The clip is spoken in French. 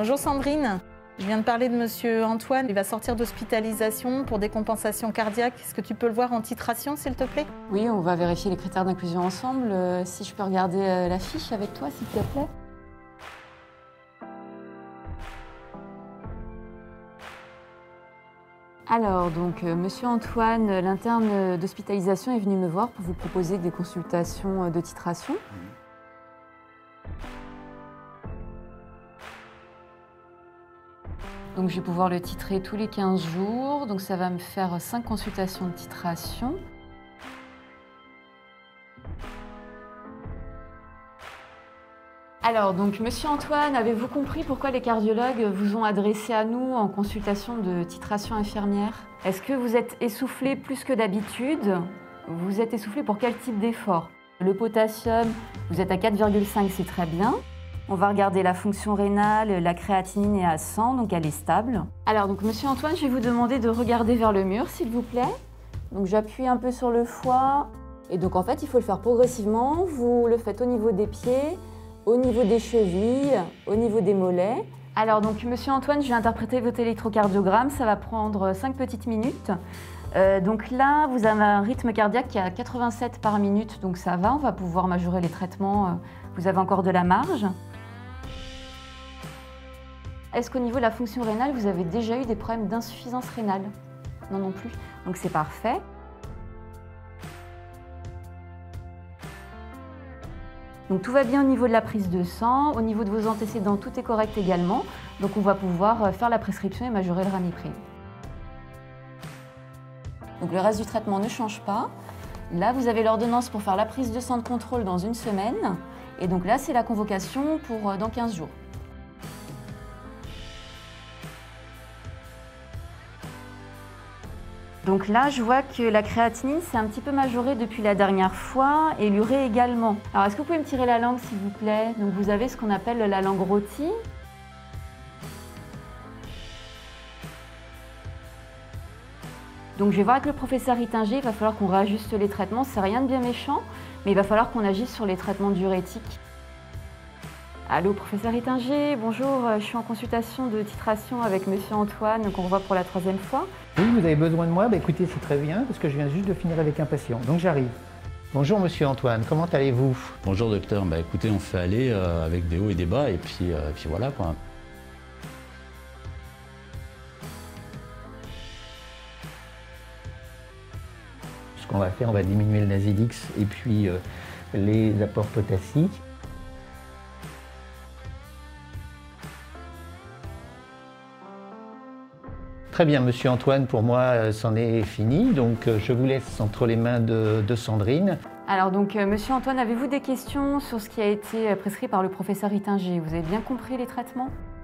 Bonjour Sandrine, je viens de parler de monsieur Antoine. Il va sortir d'hospitalisation pour décompensation cardiaque. Est-ce que tu peux le voir en titration, s'il te plaît? Oui, on va vérifier les critères d'inclusion ensemble. Si je peux regarder la fiche avec toi, s'il te plaît. Alors, donc, monsieur Antoine, l'interne d'hospitalisation est venu me voir pour vous proposer des consultations de titration. Donc, je vais pouvoir le titrer tous les 15 jours. Donc, ça va me faire 5 consultations de titration. Alors, donc, monsieur Antoine, avez-vous compris pourquoi les cardiologues vous ont adressé à nous en consultation de titration infirmière? Est-ce que vous êtes essoufflé plus que d'habitude? Vous êtes essoufflé pour quel type d'effort? Le potassium, vous êtes à 4,5, c'est très bien. On va regarder la fonction rénale, la créatinine est à 100, donc elle est stable. Alors, donc, monsieur Antoine, je vais vous demander de regarder vers le mur, s'il vous plaît. Donc, j'appuie un peu sur le foie. Et donc, en fait, il faut le faire progressivement. Vous le faites au niveau des pieds, au niveau des chevilles, au niveau des mollets. Alors, donc, monsieur Antoine, je vais interpréter votre électrocardiogramme. Ça va prendre 5 petites minutes. Donc là, vous avez un rythme cardiaque qui est à 87 par minute, donc ça va. On va pouvoir majorer les traitements. Vous avez encore de la marge. Est-ce qu'au niveau de la fonction rénale, vous avez déjà eu des problèmes d'insuffisance rénale? Non, non plus. Donc c'est parfait. Donc tout va bien au niveau de la prise de sang, au niveau de vos antécédents, tout est correct également. Donc on va pouvoir faire la prescription et majorer le ramipril. Donc le reste du traitement ne change pas. Là, vous avez l'ordonnance pour faire la prise de sang de contrôle dans 1 semaine. Et donc là, c'est la convocation pour dans 15 jours. Donc là, je vois que la créatinine s'est un petit peu majorée depuis la dernière fois et l'urée également. Alors, est-ce que vous pouvez me tirer la langue, s'il vous plaît? Donc, vous avez ce qu'on appelle la langue rôtie. Donc, je vais voir avec le professeur Ittinger, il va falloir qu'on réajuste les traitements. C'est rien de bien méchant, mais il va falloir qu'on agisse sur les traitements diurétiques. Allô, professeur Ittinger, bonjour, je suis en consultation de titration avec monsieur Antoine, qu'on revoit pour la 3e fois. Oui, vous avez besoin de moi? Écoutez, c'est très bien, parce que je viens juste de finir avec un patient, donc j'arrive. Bonjour monsieur Antoine, comment allez-vous? Bonjour docteur, écoutez, on fait aller avec des hauts et des bas, et puis voilà quoi. Ce qu'on va faire, on va diminuer le Nasilix et puis les apports potassiques. Très bien, monsieur Antoine, pour moi, c'en est fini. Donc, je vous laisse entre les mains de Sandrine. Alors, donc, monsieur Antoine, avez-vous des questions sur ce qui a été prescrit par le professeur Ittinger? Vous avez bien compris les traitements?